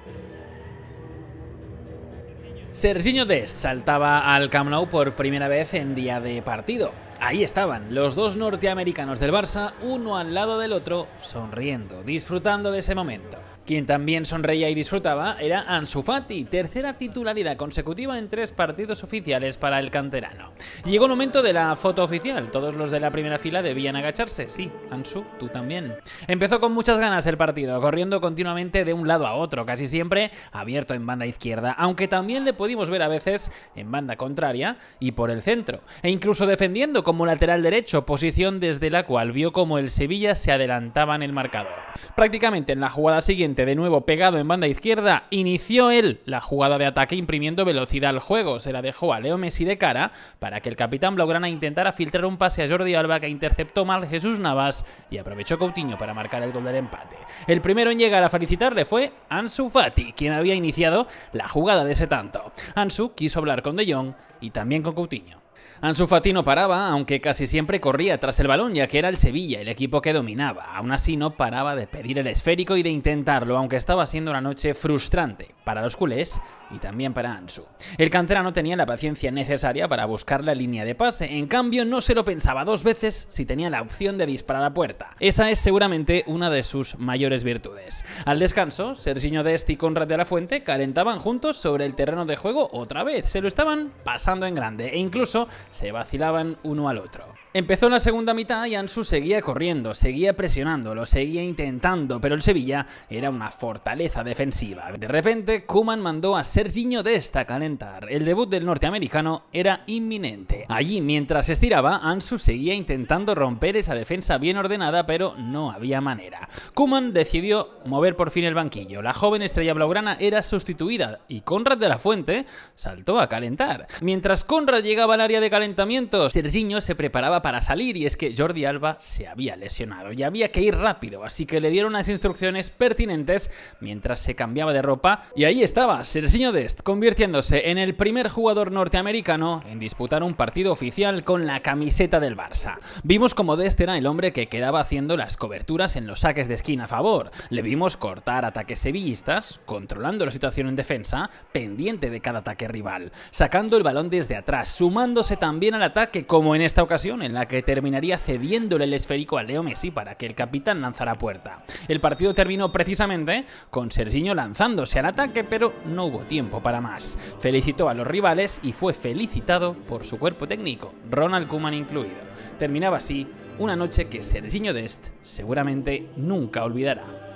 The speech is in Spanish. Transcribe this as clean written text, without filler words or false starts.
Serginho Dest saltaba al Camp Nou por primera vez en día de partido. Ahí estaban los dos norteamericanos del Barça, uno al lado del otro, sonriendo, disfrutando de ese momento. Quien también sonreía y disfrutaba era Ansu Fati, tercera titularidad consecutiva en 3 partidos oficiales para el canterano. Llegó el momento de la foto oficial, todos los de la primera fila debían agacharse, sí, Ansu, tú también. Empezó con muchas ganas el partido, corriendo continuamente de un lado a otro, casi siempre abierto en banda izquierda, aunque también le pudimos ver a veces en banda contraria y por el centro, e incluso defendiendo como lateral derecho, posición desde la cual vio como el Sevilla se adelantaba en el marcador. Prácticamente en la jugada siguiente, de nuevo pegado en banda izquierda, inició él la jugada de ataque imprimiendo velocidad al juego. Se la dejó a Leo Messi de cara para que el capitán blaugrana intentara filtrar un pase a Jordi Alba, que interceptó mal Jesús Navas y aprovechó Coutinho para marcar el gol del empate. El primero en llegar a felicitarle fue Ansu Fati, quien había iniciado la jugada de ese tanto. Ansu quiso hablar con De Jong y también con Coutinho. Ansu Fati no paraba, aunque casi siempre corría tras el balón, ya que era el Sevilla el equipo que dominaba. Aún así no paraba de pedir el esférico y de intentarlo, aunque estaba siendo una noche frustrante para los culés y también para Ansu. El canterano tenía la paciencia necesaria para buscar la línea de pase, en cambio no se lo pensaba 2 veces si tenía la opción de disparar a puerta. Esa es seguramente una de sus mayores virtudes. Al descanso, Serginho Dest y Konrad de la Fuente calentaban juntos sobre el terreno de juego otra vez, se lo estaban pasando en grande e incluso se vacilaban uno al otro. Empezó la segunda mitad y Ansu seguía corriendo, seguía presionando, lo seguía intentando, pero el Sevilla era una fortaleza defensiva. De repente, Koeman mandó a Serginho Dest a calentar. El debut del norteamericano era inminente. Allí, mientras se estiraba, Ansu seguía intentando romper esa defensa bien ordenada, pero no había manera. Koeman decidió mover por fin el banquillo. La joven estrella blaugrana era sustituida y Konrad de la Fuente saltó a calentar. Mientras Konrad llegaba al área de calentamiento, Serginho se preparaba para salir, y es que Jordi Alba se había lesionado y había que ir rápido, así que le dieron las instrucciones pertinentes mientras se cambiaba de ropa, y ahí estaba Serginho Dest convirtiéndose en el primer jugador norteamericano en disputar un partido oficial con la camiseta del Barça. Vimos como Dest era el hombre que quedaba haciendo las coberturas en los saques de esquina a favor, le vimos cortar ataques sevillistas, controlando la situación en defensa, pendiente de cada ataque rival, sacando el balón desde atrás, sumándose también al ataque, como en esta ocasión en la que terminaría cediéndole el esférico a Leo Messi para que el capitán lanzara a puerta. El partido terminó precisamente con Serginho lanzándose al ataque, pero no hubo tiempo para más. Felicitó a los rivales y fue felicitado por su cuerpo técnico, Ronald Koeman incluido. Terminaba así una noche que Serginho Dest seguramente nunca olvidará.